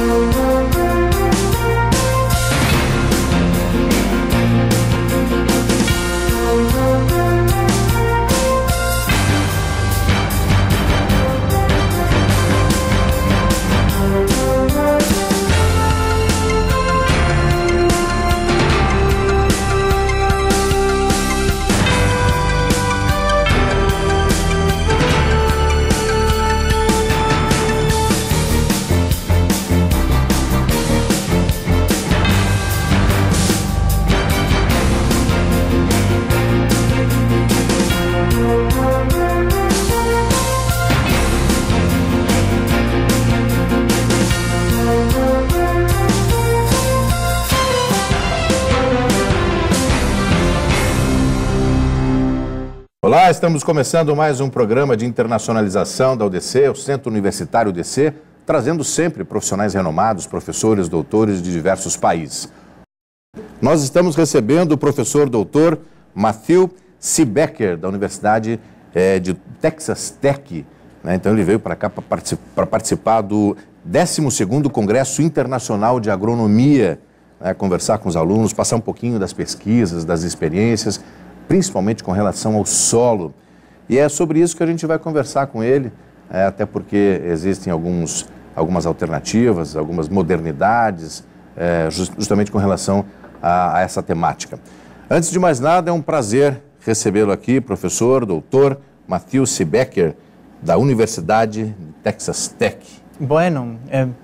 Olá, estamos começando mais um programa de internacionalização da UDC, o Centro Universitário UDC, trazendo sempre profissionais renomados, professores, doutores de diversos países. Nós estamos recebendo o professor doutor Matthew C. Becker, da Universidade de Texas Tech. Então ele veio para cá para participar do 12º Congresso Internacional de Agronomia, conversar com os alunos, passar um pouquinho das pesquisas, das experiências, principalmente com relação ao solo. E é sobre isso que a gente vai conversar com ele, até porque existem algumas alternativas, algumas modernidades, justamente com relação a essa temática. Antes de mais nada, é um prazer recebê-lo aqui, professor, doutor Matthew C. Becker, da Universidade de Texas Tech. Bueno,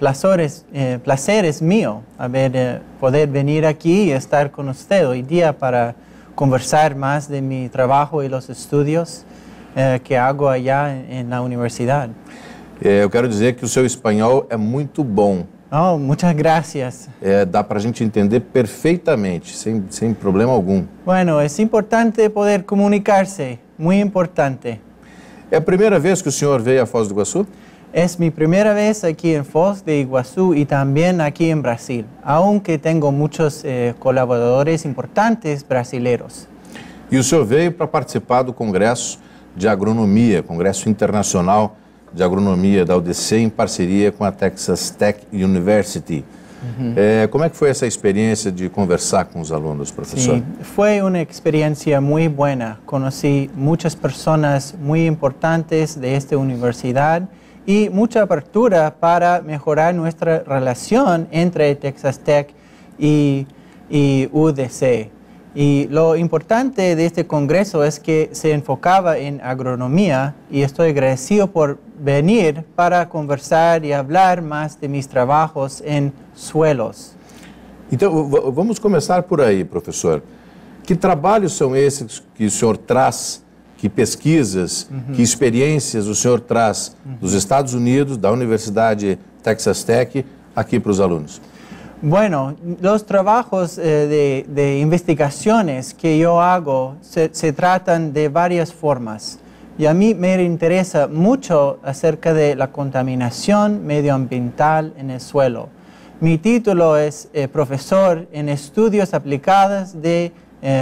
placer es mío poder venir aquí y estar con usted hoy día para conversar más de mi trabajo y los estudios que hago allá en la universidad. Eu quero dizer que o seu espanhol é muito bom. Oh, muchas gracias. Dá para a gente entender perfeitamente, sem problema algum. Bueno, es importante poder comunicarse, muy importante. É a primeira vez que o senhor veio a Foz do Iguaçu? Es mi primera vez aquí en Foz de Iguazú y también aquí en Brasil, aunque tengo muchos colaboradores importantes brasileños. E o senhor veio para participar do Congresso de Agronomia, Congresso Internacional de Agronomia da UDC, em parceria com a Texas Tech University. Como é que foi essa experiência de conversar com os alunos, professor? Sí, fue una experiencia muy buena. Conocí muchas personas muy importantes de esta universidad y mucha apertura para mejorar nuestra relación entre Texas Tech y UDC. Y lo importante de este congreso es que se enfocaba en agronomía y estoy agradecido por venir para conversar y hablar más de mis trabajos en suelos. Então, vamos começar por aí, professor. Que trabalhos são esses que o senhor traz? Que pesquisas, que experiências o senhor traz dos Estados Unidos, da Universidade Texas Tech, aqui para os alunos? Bueno, los trabajos de investigaciones que yo hago se tratan de varias formas. Y a mí me interesa mucho acerca de la contaminación medioambiental en el suelo. Mi título es profesor en estudios aplicados de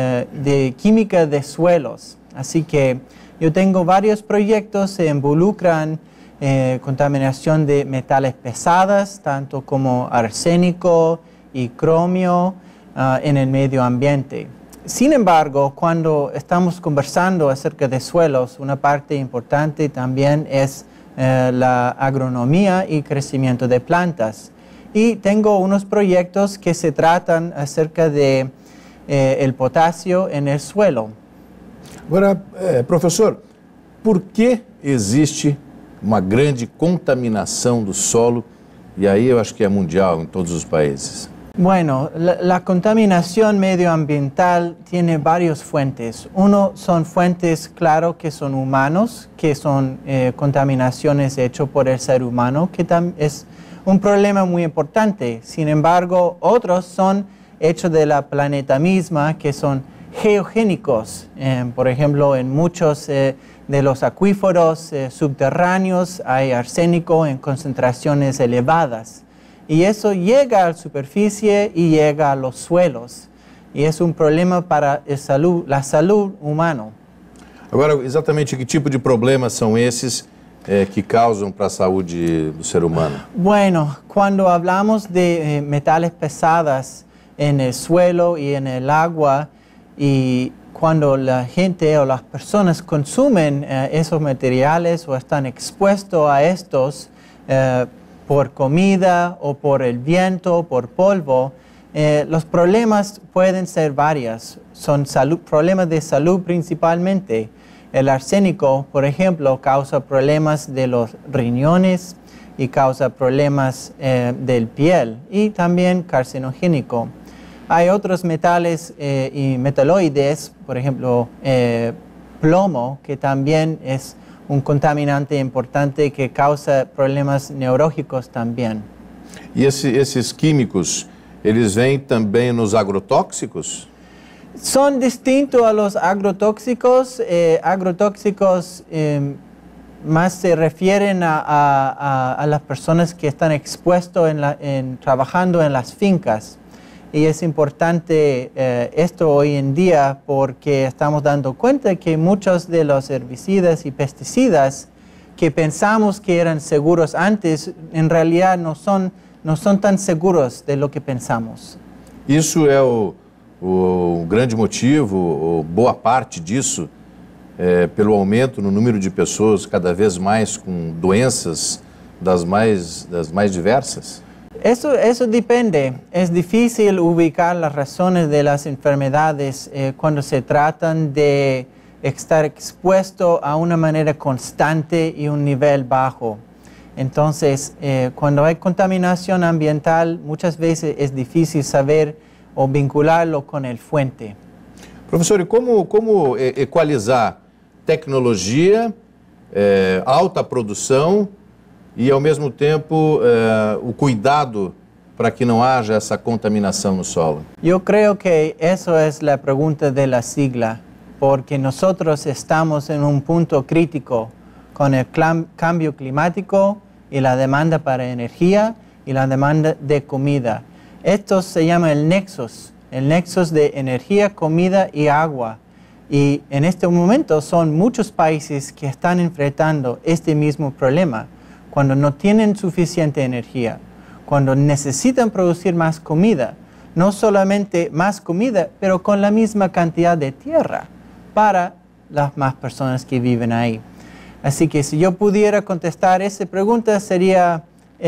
química de suelos. Así que yo tengo varios proyectos que involucran contaminación de metales pesados, tanto como arsénico y cromio en el medio ambiente. Sin embargo, cuando estamos conversando acerca de suelos, una parte importante también es la agronomía y crecimiento de plantas. Y tengo unos proyectos que se tratan acerca de el potasio en el suelo. Agora, professor, por que existe uma grande contaminação do solo? E aí eu acho que é mundial em todos os países. Bueno, la contaminación medioambiental tiene varias fuentes. Uno son fuentes, claro, que son humanos, que son contaminaciones hechas por el ser humano, que es un problema muy importante. Sin embargo, otros son hechos de la planeta misma, que son geogénicos. Por ejemplo, en muchos de los acuíferos subterráneos hay arsénico en concentraciones elevadas. Y eso llega a la superficie y llega a los suelos. E é um problema para a saúde humana. Agora, exatamente que tipo de problemas são esses que causam para a saúde do ser humano? Bueno, cuando hablamos de metales pesados en el suelo y en el agua, y cuando la gente o las personas consumen esos materiales o están expuestos a estos por comida o por el viento o por polvo, los problemas pueden ser varios. Son problemas de salud principalmente. El arsénico, por ejemplo, causa problemas de los riñones y causa problemas del piel y también carcinogénico. Hay otros metales y metaloides, por ejemplo, plomo, que también es un contaminante importante que causa problemas neurológicos también. E esses químicos, eles vêm também nos agrotóxicos? Son distintos a los agrotóxicos. Agrotóxicos más se refieren a las personas que están expuestas trabajando en las fincas. Y es importante esto hoy en día porque estamos dando cuenta que muchos de los herbicidas y pesticidas que pensamos que eran seguros antes, en realidad no son tan seguros de lo que pensamos. Isso é o grande motivo, ou boa parte disso, pelo aumento no número de pessoas cada vez mais com doenças das mais diversas? Eso depende. Es difícil ubicar las razones de las enfermedades cuando se tratan de estar expuesto a una manera constante y un nivel bajo. Entonces, cuando hay contaminación ambiental, muchas veces es difícil saber o vincularlo con el fuente. Professor, e como equalizar tecnologia, alta produção e, ao mesmo tempo, o cuidado para que não haja essa contaminação no solo? Yo creo que eso es la pregunta de la sigla, porque nosotros estamos en un punto crítico con el cambio climático y la demanda para energía y la demanda de comida. Esto se llama el nexus de energía, comida y agua. Y en este momento son muchos países que están enfrentando este mismo problema. Cuando no tienen suficiente energía, cuando necesitan producir más comida, no solamente más comida, pero con la misma cantidad de tierra para las más personas que viven ahí. Así que si yo pudiera contestar esa pregunta sería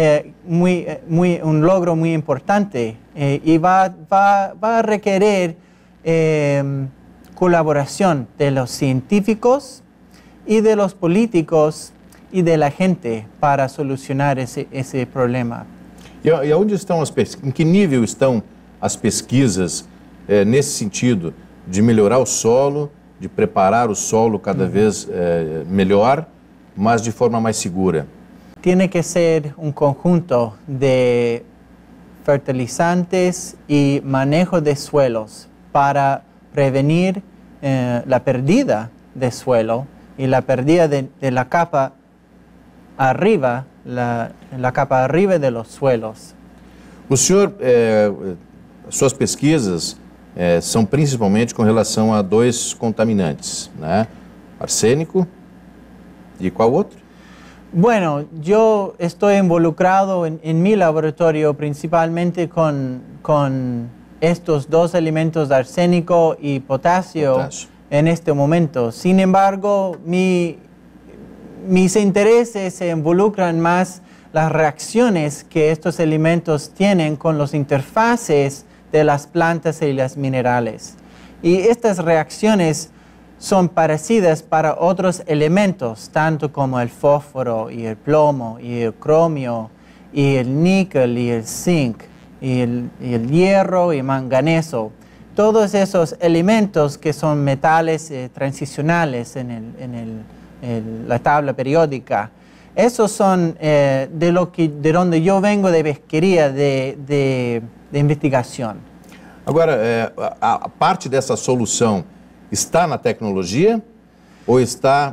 un logro muy importante y va a requerir colaboración de los científicos y de los políticos y de la gente para solucionar ese problema. E aonde estão em que nível estão as pesquisas nesse sentido de melhorar o solo, de preparar o solo cada vez melhor, mas de forma mais segura? Tiene que ser un conjunto de fertilizantes y manejo de suelos para prevenir la pérdida de suelo y la pérdida de la capa arriba, la capa arriba de los suelos. O senhor, suas pesquisas são principalmente com relação a dois contaminantes, né? Arsênico e qual outro? Bueno, yo estoy involucrado en mi laboratorio principalmente con estos dos elementos de arsénico y potasio en este momento. Sin embargo, mis intereses se involucran más las reacciones que estos elementos tienen con los interfaces de las plantas y los minerales. Y estas reacciones son parecidas para otros elementos, tanto como el fósforo y el plomo y el cromio y el níquel y el zinc y el hierro y manganeso. Todos esos elementos que son metales transicionales en la tabla periódica, esos son de donde yo vengo de pesquería, de investigação. Agora, a parte dessa solução está na tecnologia ou está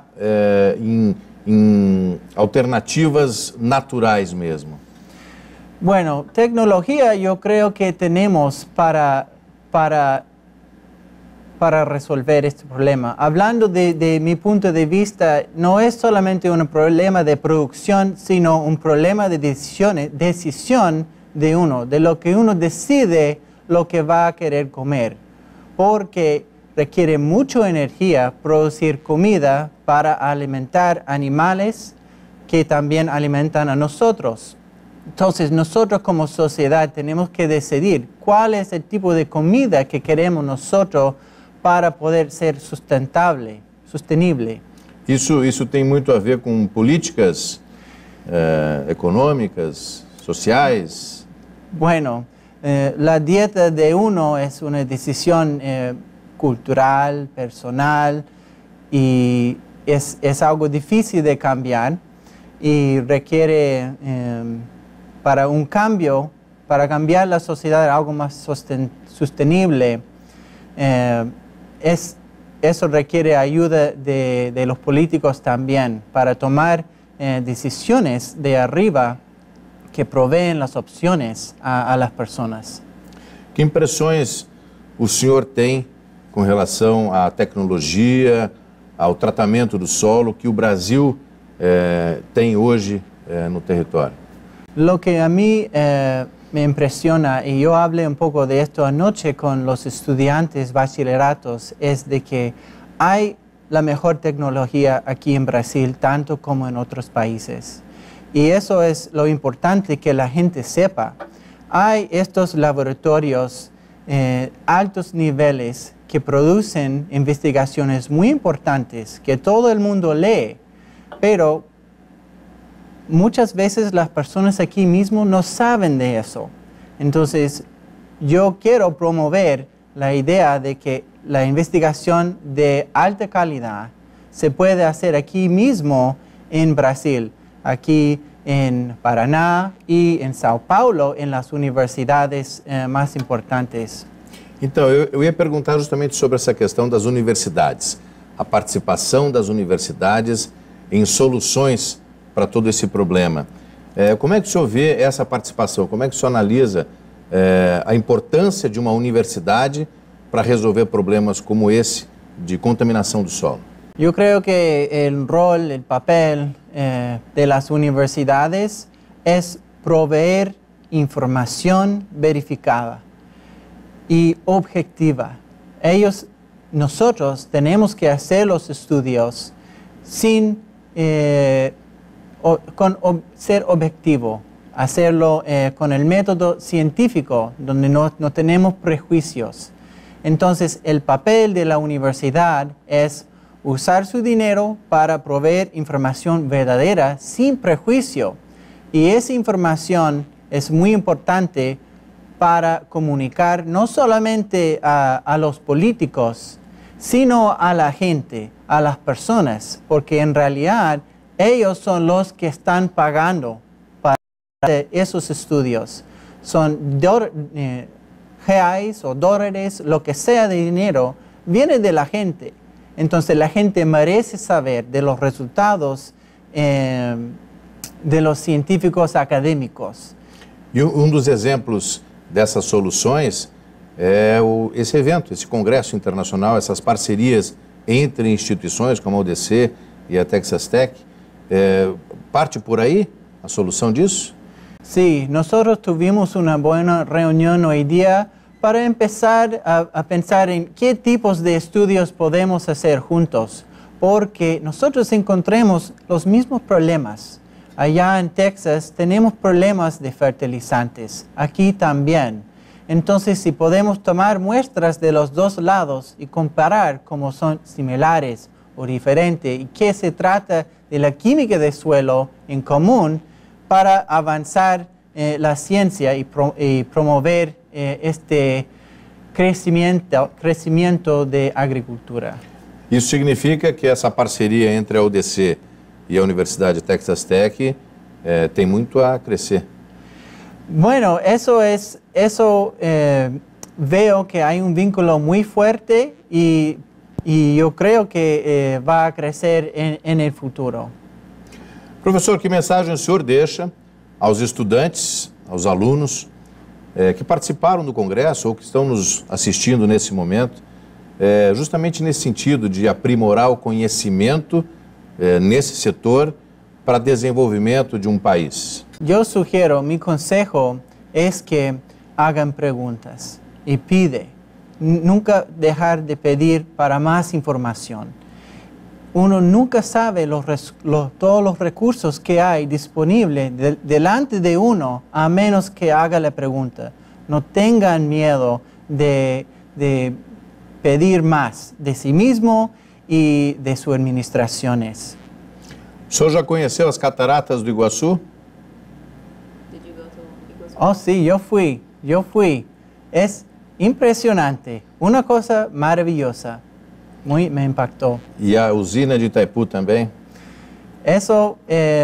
em alternativas naturais mesmo? Bueno, tecnología yo creo que tenemos para para resolver este problema. Hablando de mi punto de vista, no es solamente un problema de producción, sino un problema de decisión de uno, de lo que uno decide lo que va a querer comer, porque requiere mucha energía producir comida para alimentar animales que también alimentan a nosotros. Entonces nosotros como sociedad tenemos que decidir cuál es el tipo de comida que queremos nosotros para poder ser sustentable, sostenible. Isso tem muito a ver com políticas econômicas, sociais? Bueno, la dieta de uno es una decisión cultural, personal, y es algo difícil de cambiar y requiere para un cambio, para cambiar la sociedad a algo más sostenible, eso requiere ayuda de los políticos también para tomar decisiones de arriba que proveen las opciones a las personas. Que impressões o senhor tem com relação à tecnologia, ao tratamento do solo que o Brasil tem hoje no território? Lo que a mí me impresiona, y yo hablé un poco de esto anoche con los estudiantes bachilleratos, es de que hay la mejor tecnología aquí en Brasil, tanto como en otros países. Y eso es lo importante que la gente sepa. Hay estos laboratorios altos niveles que producen investigaciones muy importantes que todo el mundo lee, pero muchas veces las personas aquí mismo no saben de eso. Entonces, yo quiero promover la idea de que la investigación de alta calidad se puede hacer aquí mismo en Brasil, aquí en Paraná y en São Paulo, en las universidades más importantes. Então, eu ia perguntar justamente sobre essa questão das universidades, a participação das universidades em soluções para todo esse problema. Como é que o senhor vê essa participação? Como é que o senhor analisa a importância de uma universidade para resolver problemas como esse de contaminação do solo? Yo creo que el rol, el papel de las universidades es proveer información verificada y objetiva. Nosotros tenemos que hacer los estudios sin ser objetivo, hacerlo con el método científico, donde no tenemos prejuicios. Entonces, el papel de la universidad es usar su dinero para proveer información verdadera sin prejuicio. Y esa información es muy importante para comunicar no solamente a los políticos, sino a la gente, a las personas, porque en realidad ellos son los que están pagando para esos estudios. Son reais o dólares, lo que sea de dinero, viene de la gente. Entonces la gente merece saber de los resultados de los científicos acadêmicos. E dos exemplos dessas soluções é esse evento, esse congresso internacional, essas parcerias entre instituições como a UDC e a Texas Tech. Parte por aí a solução disso? Sí, nosotros tuvimos una buena reunión hoy día para empezar a pensar en qué tipos de estudios podemos hacer juntos, porque nosotros encontramos los mismos problemas. Allá en Texas tenemos problemas de fertilizantes, aquí también. Entonces, si podemos tomar muestras de los dos lados y comparar cómo son similares o diferentes y qué se trata de la química del suelo en común para avanzar la ciencia y promover este crescimento de agricultura. Isso significa que essa parceria entre a UDC e a Universidade Texas Tech tem muito a crescer. Bueno, veo que hay un vínculo muy fuerte y yo creo que va a crecer en el futuro. Professor, que mensagem o senhor deixa aos estudantes, aos alunos que participaram do congresso ou que estão nos assistindo nesse momento justamente nesse sentido de aprimorar o conhecimento nesse setor para desenvolvimento de um país? Yo sugiero, mi consejo es que hagan preguntas y pide. Nunca dejar de pedir para más información. Uno nunca sabe todos los recursos que hay disponibles delante de uno, a menos que haga la pregunta. No tengan miedo de pedir más de sí mismo y de sus administraciones. O senhor já conheceu as cataratas do Iguaçu? Oh, sí, yo fui. Es impresionante, una cosa maravillosa. Me impactó. E a usina de Itaipu também? Eso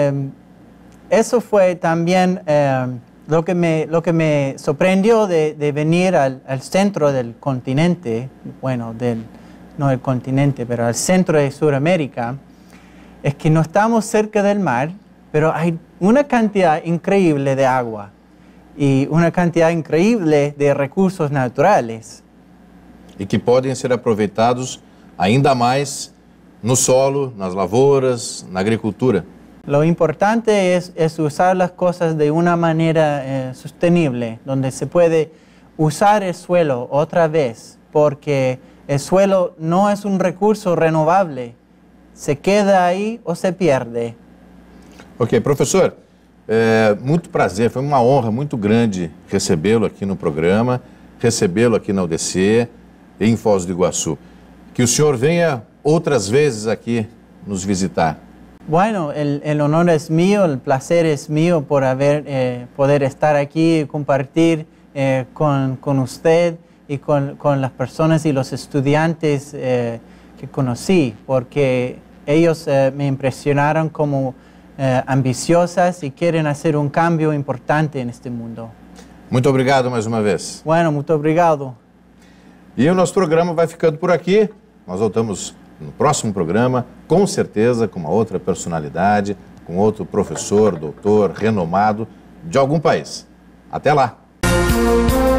fue también lo que me sorprendió de venir al centro del continente, bueno, no el continente, pero al centro de Sudamérica, es que no estamos cerca del mar, pero hay una cantidad increíble de agua y una cantidad increíble de recursos naturales. E que podem ser aproveitados ainda mais no solo, nas lavouras, na agricultura. Lo importante es usar las cosas de una manera sostenible, donde se puede usar el suelo otra vez, porque el suelo no es un recurso renovable, se queda aí ou se perde. Ok, professor, muito prazer, foi uma honra muito grande recebê-lo aqui no programa, recebê-lo aqui na UDC, em Foz do Iguaçu. Que o senhor venha outras vezes aqui nos visitar. Bueno, el honor es mío, el placer es mío por poder estar aquí y compartir con usted y con las personas y los estudiantes que conocí, porque ellos me impresionaron como ambiciosas y quieren hacer un cambio importante en este mundo. Muito obrigado mais uma vez. Bueno, muito obrigado. E o nosso programa vai ficando por aqui. Nós voltamos no próximo programa, com certeza, com uma outra personalidade, com outro professor, doutor, renomado de algum país. Até lá!